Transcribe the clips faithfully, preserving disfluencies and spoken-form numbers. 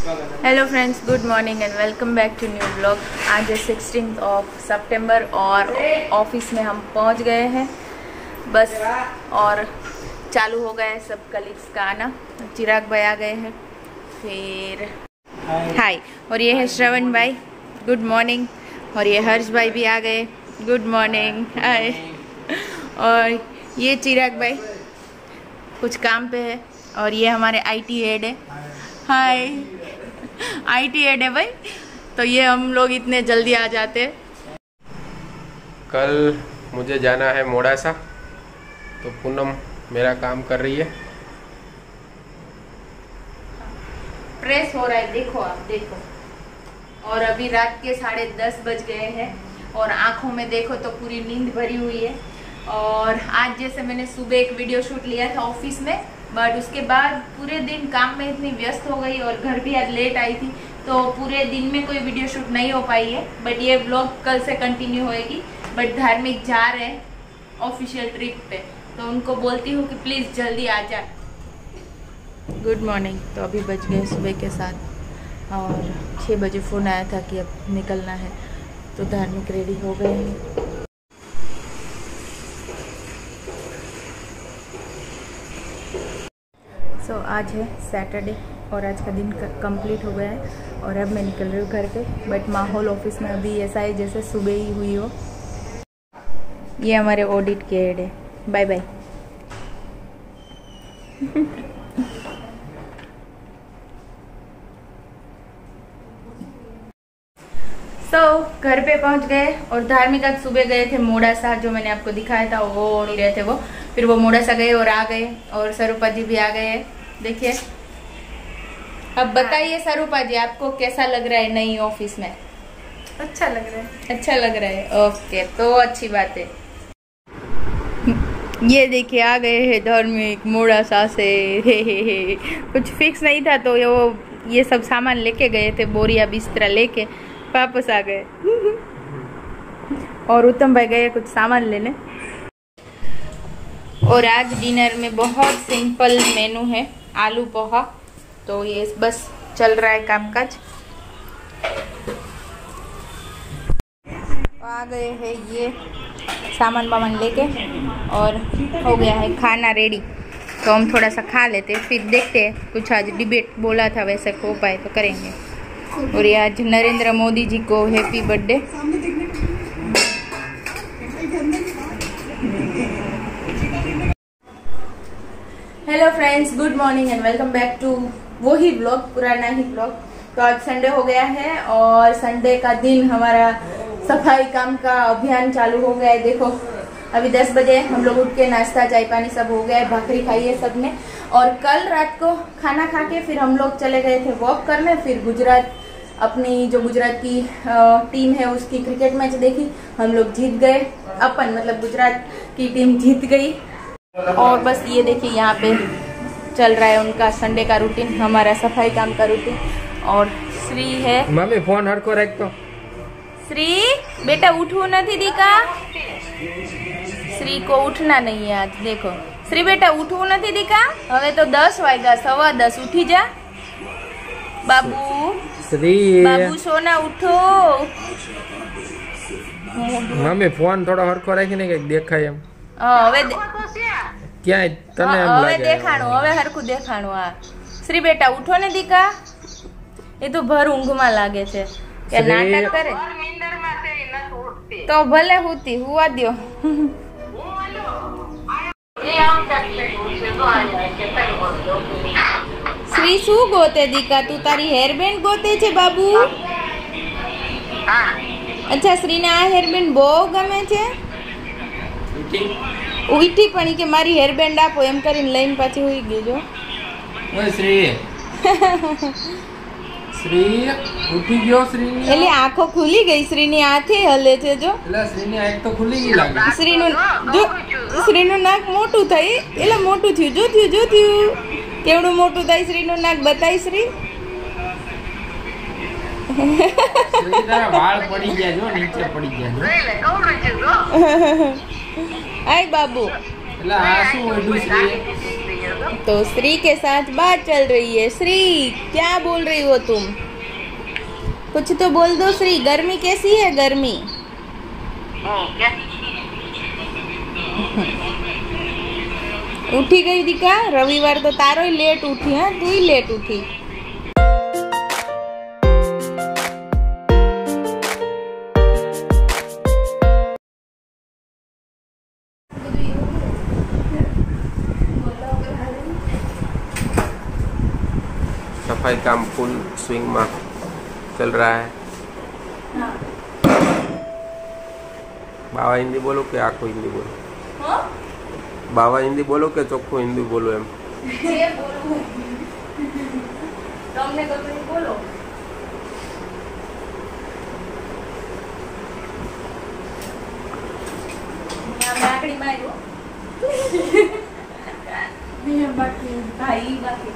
Hello friends, good morning and welcome back to new blog. आज है sixteen of सितंबर और office में हम पहुंच गए हैं बस, और चालू हो गया है सब कलीग्स का आना। चिराग भाई आ गए हैं, फिर हाय, और ये है श्रवण भाई, गुड मॉर्निंग। और ये हर्ष भाई भी आ गए, गुड मॉर्निंग, हाय। और ये चिराग भाई कुछ काम पे है, और ये हमारे आईटी हेड है, हाय। आईटी हेड है भाई, तो ये हम लोग इतने जल्दी आ जाते हैं। कल मुझे जाना है मोड़ासा, तो पूनम मेरा काम कर रही है। प्रेस हो रहा है, देखो आप देखो। और अभी रात के साढ़े दस बज गए हैं, और आंखों में देखो तो पूरी नींद भरी हुई है। और आज जैसे मैंने सुबह एक वीडियो शूट लिया था ऑफिस में, बट उसके बाद पूरे दिन काम में इतनी व्यस्त हो गई, और घर भी आज लेट आई थी, तो पूरे दिन में कोई वीडियो शूट नहीं हो पाई है। बट ये व्लॉग कल से कंटिन्यू होएगी। बट धार्मिक जा रहे हैं ऑफिशियल ट्रिप पे, तो उनको बोलती हूँ कि प्लीज़ जल्दी आ जाए। Good morning. तो अभी बज गए सुबह के साथ, और छः बजे फ़ोन आया था कि अब निकलना है, तो धार्मिक रेडी हो गए हैं। सो so, आज है सैटरडे, और आज का दिन कंप्लीट हो गया है, और अब मैं निकल रही हूँ घर पे। बट माहौल ऑफिस में अभी ऐसा है जैसे सुबह ही हुई हो। ये हमारे ऑडिट के हेड है, बाय बाय। सो so, घर पे पहुंच गए, और धार्मिक आज सुबह गए थे मोड़ासा, जो मैंने आपको दिखाया था वो नहीं रहे थे वो। फिर वो मोड़ासा गए और आ गए, और सरूपा जी भी आ गए। देखिए, अब बताइए सरूपा जी, आपको कैसा लग रहा है नई ऑफिस में? अच्छा लग रहा है। अच्छा लग रहा है, ओके, तो अच्छी बात है। ये देखिए आ गए हैं धार्मिक मोड़ासा से, हे हे हे। कुछ फिक्स नहीं था, तो ये वो ये सब सामान लेके गए थे, बोरिया बिस्तरा लेके वापस आ गए। और उत्तम भाई गए कुछ सामान लेने। और आज डिनर में बहुत सिंपल मेनू है, आलू पोहा। तो ये बस चल रहा है कामकाज। आ गए हैं ये सामान वामान लेके, और हो गया है खाना रेडी। तो हम थोड़ा सा खा लेते, फिर देखते हैं। कुछ आज डिबेट बोला था, वैसे हो पाए तो करेंगे। और ये आज नरेंद्र मोदी जी को happy birthday. Hello friends, good morning and welcome back to वही ब्लॉग, पुराना ही ब्लॉग। तो आज संडे हो गया है, और संडे का दिन हमारा सफाई काम का अभियान चालू हो गया है। देखो अभी दस बजे हम लोग उठ के नाश्ता चाय पानी सब हो गया है, भाकरी खाई है सबने। और कल रात को खाना खा के फिर हम लोग चले गए थे वॉक करने। फिर गुजरात, अपनी जो गुजरात की टीम है उसकी क्रिकेट मैच देखी, हम लोग जीत गए। अपन मतलब गुजरात की टीम जीत गई। और बस ये देखिए यहाँ पे चल रहा है उनका संडे का रूटीन, हमारा सफाई काम का रूटीन। और श्री है, मम्मी फोन हर को रख तो। श्री बेटा उठू नहीं दीका, श्री को उठना नहीं है आज। देखो श्री बेटा उठू नहीं दीका, हवे तो दस वाग्या, सवा दस उठी जा बाबू। श्री बाबू सोना उठो। मम्मी फोन थोड़ा हर को रखीने के देखाय एम। હવે ક્યાં તને એમ હવે લાગે? દેખાણું, હવે હરખું દેખાણું। આ શ્રી બેટા ઉઠો ને દીકા, એ તો ભર ઊંઘમાં લાગે છે કે નાટક કરે। તો ભલે હુતી હુવા દ્યો। શ્રી શું ગોતે દીકા? તું તારી હેરબેન્ડ ગોતે છે બાબુ? અચ્છા, શ્રીને આ હેરબેન્ડ બહુ ગમે છે। ઉઠી પણ કે મારી હેરબેન્ડ આપો એમ કરીને લઈને પાછી હુઈ ગઈ। જો ઓય શ્રી શ્રી ઉઠી ગયો શ્રી એટલે આંખો ખુલી ગઈ, શ્રીની આંખે હલે છે। જો એટલે શ્રીની આંખ તો ખુલી ગઈ લાગે। શ્રીનું જો શ્રીનું નાક મોટું થઈ, એટલે મોટું થયું, જો થયું જો થયું કેવડું મોટું થાય શ્રીનું નાક, બતાય શ્રી। શ્રી તારા વાળ પડી ગયા, જો નીચે પડી ગયા। આય બાબુ, એટલે આ શું ઓઢું શ્રી? तो श्री के साथ बात चल रही है। श्री क्या बोल रही हो तुम? कुछ तो बोल दो श्री। गर्मी कैसी है? गर्मी उठी गई दिका। रविवार तो तारो ही लेट उठी है, तू ही लेट उठी। सफाई काम फुल स्विंग में चल रहा है। हाँ। बाबा हिंदी बोलो के आखो हिंदी बोलो? हाँ? बाबा हिंदी बोलो के चोख्खो हिंदी बोलो? एम जे बोलूं तुमने तो तुम बोलो। यहाँ बाकड़ी मारो। यहाँ बाकी भाई बाकी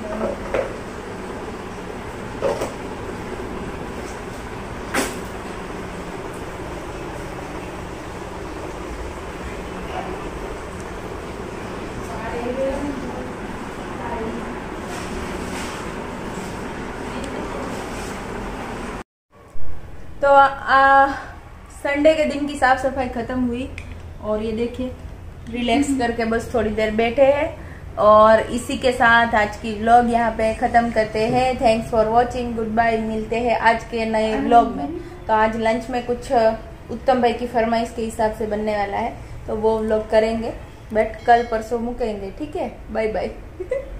तो आ, संडे के दिन की साफ सफाई खत्म हुई और ये देखिए रिलैक्स करके बस थोड़ी देर बैठे हैं और इसी के साथ आज की व्लॉग यहाँ पे खत्म करते हैं। Thanks for watching, good bye. मिलते हैं आज के नए व्लॉग में। तो आज लंच में कुछ उत्तम भाई की फरमाइश के हिसाब से बनने वाला है तो वो व्लॉग करेंगे, बट कल परसों मुकेंगे। ठीक है, बाय बाय।